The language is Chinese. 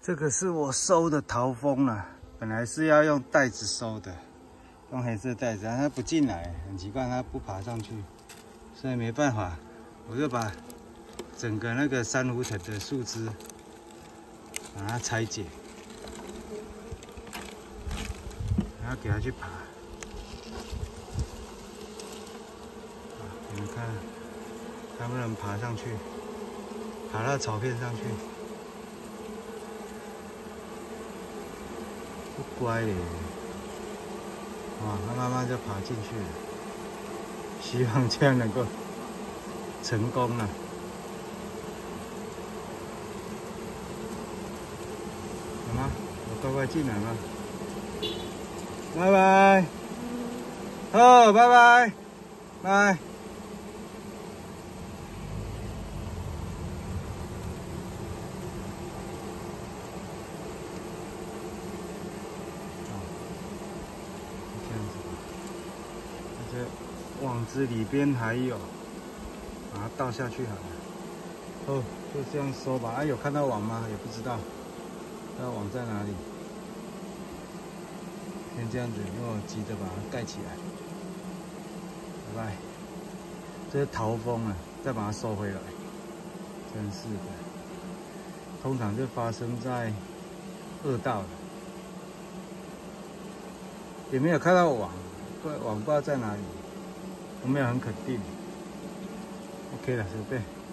这个是我收的桃蜂啊，本来是要用袋子收的，用黑色袋子，但它不进来，很奇怪，它不爬上去，所以没办法，我就把整个那个珊瑚藤的树枝把它拆解，然后给它去爬。你们看，它不能爬上去，爬到草片上去。 不乖嘞，哇，它慢慢就爬进去了。希望这样能够成功了。好吗？我乖乖进来吗？拜拜。哦，拜拜，拜。 网子里边还有，把它倒下去好了。哦，就这样收吧。啊，有看到网吗？也不知道，那网在哪里？先这样子，因为我急着把它盖起来。拜拜。这是桃蜂啊，再把它收回来。真是的，通常就发生在2道了。也没有看到网，网不知道在哪里。 我没有很肯定。OK 了，随便。